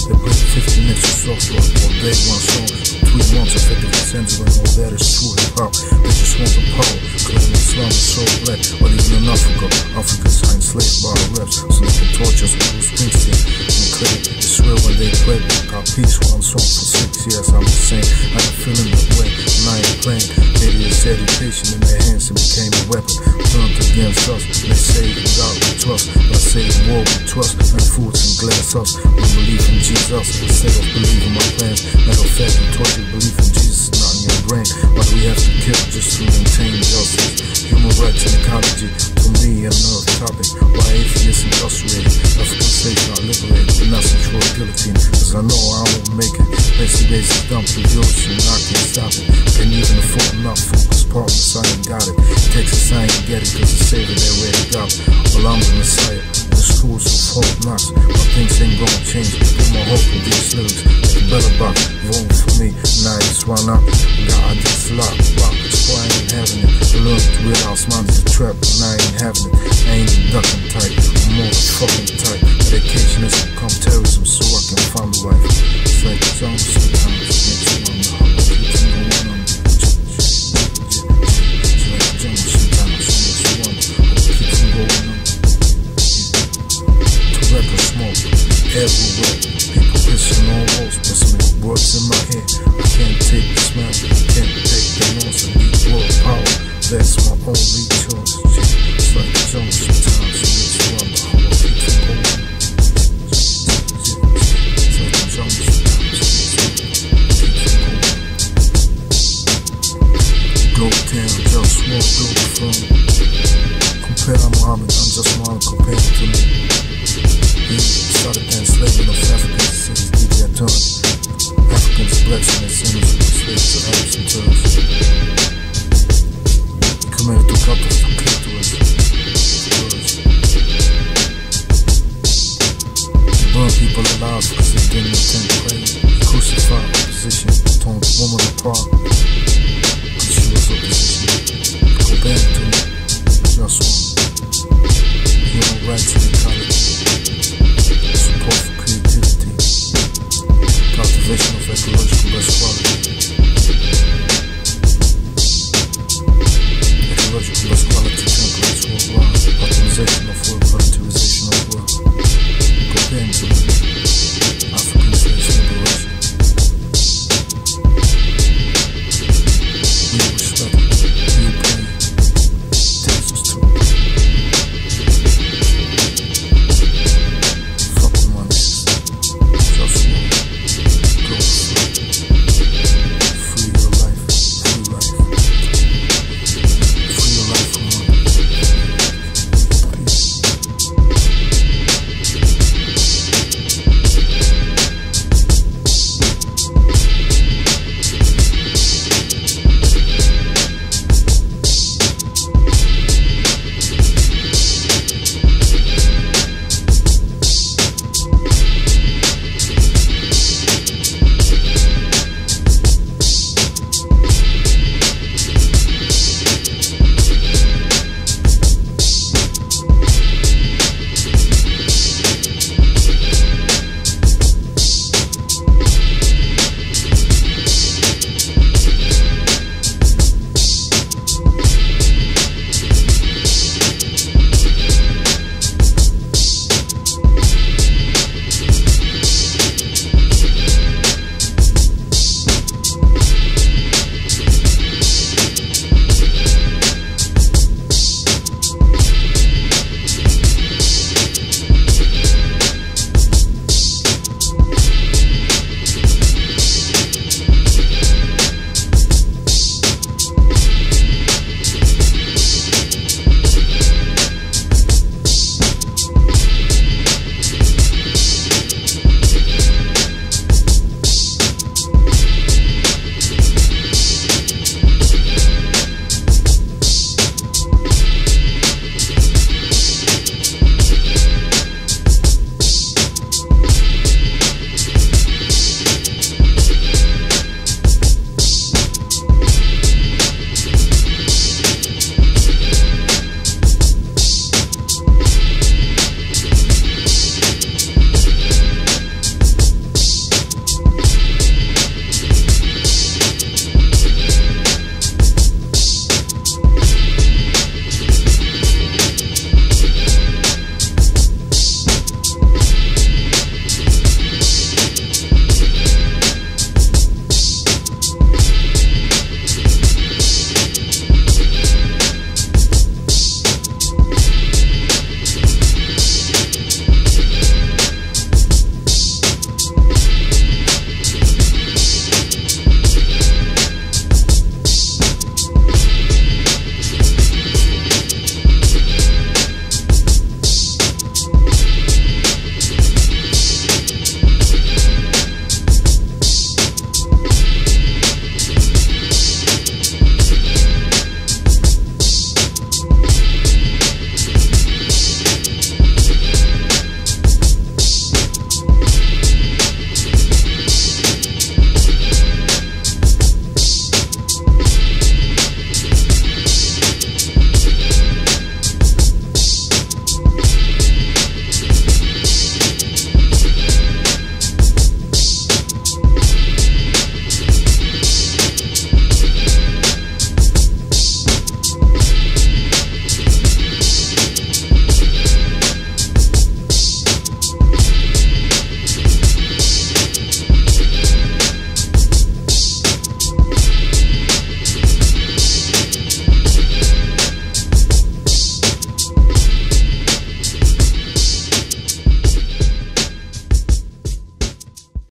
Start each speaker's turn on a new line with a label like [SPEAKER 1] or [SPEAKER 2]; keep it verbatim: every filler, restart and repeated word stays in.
[SPEAKER 1] They play fifty minutes of soft rock or beg one song. Tweet once effective sense when all that is true hip hop. They just want the power, claim Islam is so black. But even in Africa, Africa signed slave bar reps, so they can torture us with Bruce Springsteen. And credit, they swear when they play. Got peace one song for six years, I'm the same. I ain't feeling that way, and I ain't playing. Maybe it's education in their hands and became a weapon. Turned against us, they say God we trust. I say the war we trust, and foods and glass us. We believe in Jesus instead of believing my plans. Matter of fact, we taught you believe in Jesus, not in your brain. Why do we have to kill just to maintain justice? Human rights and ecology, to me, another topic. Why atheists incarcerated? African states not liberated, but nothing for guillotine. Cause I know I won't make it. Basic basic dump to the ocean, I can't stop it. Can't even afford enough focus partners, I ain't got it. Texas, I ain't get it, cause the savior they already got it. Well, I'm the Messiah, the schools of hope knocks. But things ain't gonna change, put my hope in these lyrics. Like a better box, vote for me, now it's run up. God, just lock, rock, it's why I ain't having it. I learned to realize mine is a trap, and I ain't having it. I ain't the ducking type, I'm more the fucking type. Medication is become terrorism, so I can find the life. It's like the jungle sometimes, makes you wonder how much you can go on on. It's like the jungle sometimes, makes you wonder how much you can go on on. To rap and smoke, everywhere.